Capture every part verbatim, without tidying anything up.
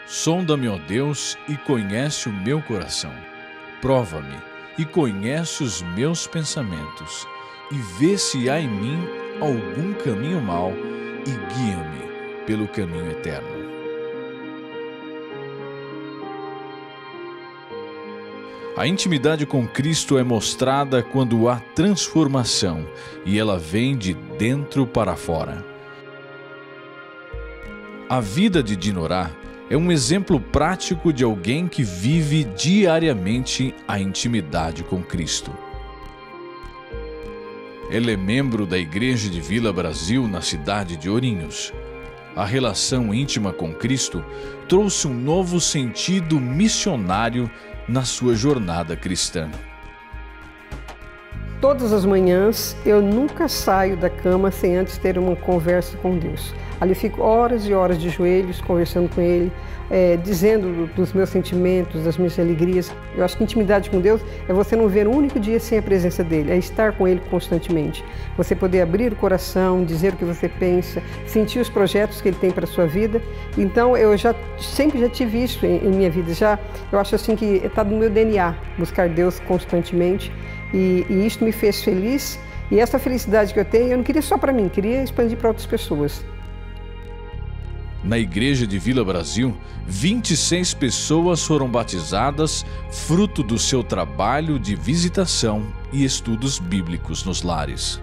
Sonda-me, ó Deus, e conhece o meu coração. Prova-me e conhece os meus pensamentos, e vê se há em mim algum caminho mau, e guia-me pelo caminho eterno. A intimidade com Cristo é mostrada quando há transformação, e ela vem de dentro para fora. A vida de Dinorah é um exemplo prático de alguém que vive diariamente a intimidade com Cristo. Ela é membro da Igreja de Vila Brasil, na cidade de Ourinhos. A relação íntima com Cristo trouxe um novo sentido missionário na sua jornada cristã. Todas as manhãs eu nunca saio da cama sem antes ter uma conversa com Deus. Ali fico horas e horas de joelhos conversando com Ele, é, dizendo dos meus sentimentos, das minhas alegrias. Eu acho que intimidade com Deus é você não ver um único dia sem a presença dEle, é estar com Ele constantemente. Você poder abrir o coração, dizer o que você pensa, sentir os projetos que Ele tem para a sua vida. Então eu já sempre já tive isso em, em minha vida. Já, eu acho assim que está no meu D N A, buscar Deus constantemente. E, e isso me fez feliz. E essa felicidade que eu tenho, eu não queria só para mim, queria expandir para outras pessoas. Na Igreja de Vila Brasil, vinte e seis pessoas foram batizadas, fruto do seu trabalho de visitação e estudos bíblicos nos lares.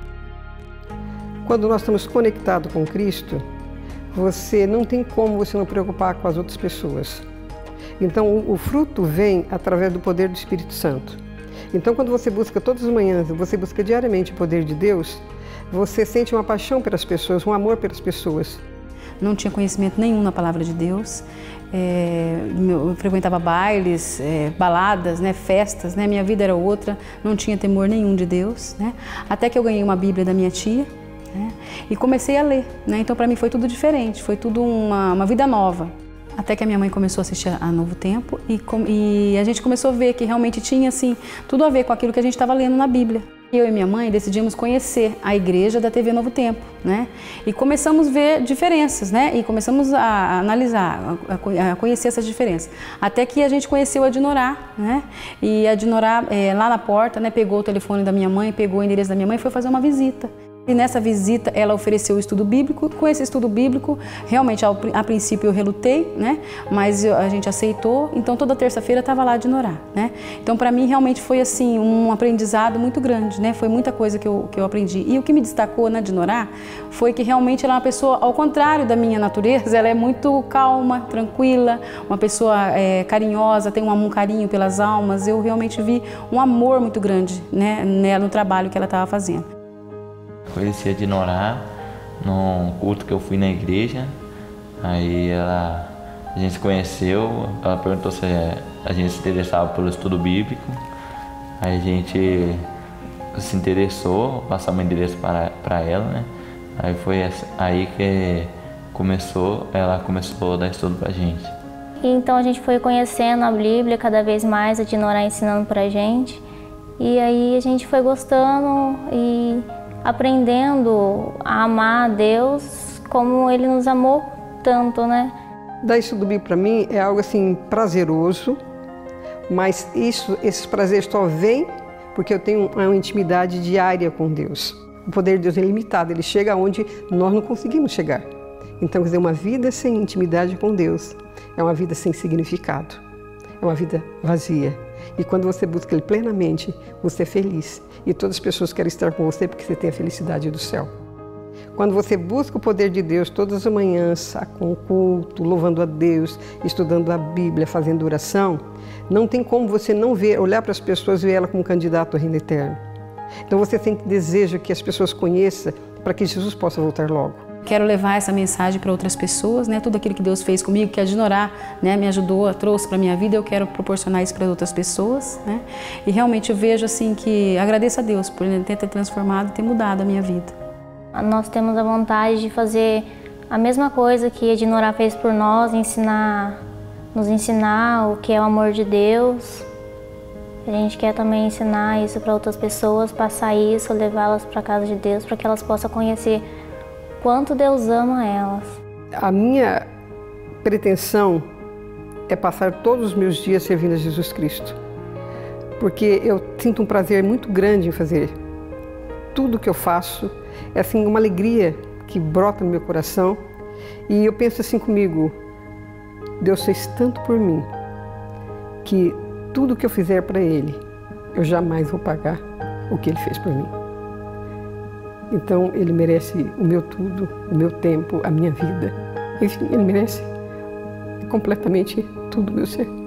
Quando nós estamos conectados com Cristo, você não tem como você não preocupar com as outras pessoas. Então, o, o fruto vem através do poder do Espírito Santo. Então, quando você busca todas as manhãs, você busca diariamente o poder de Deus, você sente uma paixão pelas pessoas, um amor pelas pessoas. Não tinha conhecimento nenhum na palavra de Deus, é, eu frequentava bailes, é, baladas, né, festas, né, minha vida era outra, não tinha temor nenhum de Deus, né, até que eu ganhei uma Bíblia da minha tia, né, e comecei a ler, né, então para mim foi tudo diferente, foi tudo uma, uma vida nova. Até que a minha mãe começou a assistir a Novo Tempo e, e a gente começou a ver que realmente tinha assim, tudo a ver com aquilo que a gente estava lendo na Bíblia. Eu e minha mãe decidimos conhecer a igreja da T V Novo Tempo, né? E começamos a ver diferenças, né? E começamos a, a analisar, a, a conhecer essas diferenças. Até que a gente conheceu a Dinorah, né? E a Dinorah, é, lá na porta, né, pegou o telefone da minha mãe, pegou o endereço da minha mãe e foi fazer uma visita. E nessa visita ela ofereceu o estudo bíblico. Com esse estudo bíblico, realmente ao, a princípio eu relutei, né? Mas eu, a gente aceitou. Então toda terça-feira estava lá a Dinorah, né? Então para mim realmente foi assim um aprendizado muito grande, né? Foi muita coisa que eu, que eu aprendi. E o que me destacou na Dinorah foi que realmente ela é uma pessoa, ao contrário da minha natureza, ela é muito calma, tranquila, uma pessoa é, carinhosa, tem um, um carinho pelas almas. Eu realmente vi um amor muito grande, né, nela, no trabalho que ela estava fazendo. Conheci a Dinorah num culto que eu fui na igreja, aí ela, a gente se conheceu, ela perguntou se a gente se interessava pelo estudo bíblico, aí a gente se interessou, passamos o endereço para, para ela, né? Aí foi aí que começou, ela começou a dar estudo pra gente. E então a gente foi conhecendo a Bíblia cada vez mais, a Dinorah ensinando pra gente, e aí a gente foi gostando e aprendendo a amar a Deus como Ele nos amou tanto, né? Dar estudo bíblico para mim é algo assim prazeroso, mas isso, esses prazeres só vêm porque eu tenho uma intimidade diária com Deus. O poder de Deus é ilimitado, Ele chega onde nós não conseguimos chegar. Então, quer dizer, uma vida sem intimidade com Deus é uma vida sem significado, é uma vida vazia. E quando você busca Ele plenamente, você é feliz. E todas as pessoas querem estar com você porque você tem a felicidade do céu. Quando você busca o poder de Deus todas as manhãs, com o culto, louvando a Deus, estudando a Bíblia, fazendo oração, não tem como você não ver, olhar para as pessoas e ver ela como candidato ao reino eterno. Então você tem que desejar que as pessoas conheçam para que Jesus possa voltar logo. Quero levar essa mensagem para outras pessoas, né? Tudo aquilo que Deus fez comigo, que a Dinorah, né, me ajudou, trouxe para a minha vida, eu quero proporcionar isso para outras pessoas, né? E realmente eu vejo assim que agradeço a Deus por Ele ter transformado, ter mudado a minha vida. Nós temos a vontade de fazer a mesma coisa que a Dinorah fez por nós, ensinar, nos ensinar o que é o amor de Deus. A gente quer também ensinar isso para outras pessoas, passar isso, levá-las para a casa de Deus, para que elas possam conhecer quanto Deus ama elas. A minha pretensão é passar todos os meus dias servindo a Jesus Cristo, porque eu sinto um prazer muito grande em fazer. Tudo que eu faço é assim uma alegria que brota no meu coração, e eu penso assim comigo: Deus fez tanto por mim que tudo que eu fizer para Ele, eu jamais vou pagar o que Ele fez por mim. Então Ele merece o meu tudo, o meu tempo, a minha vida. Enfim, Ele merece completamente tudo o meu ser.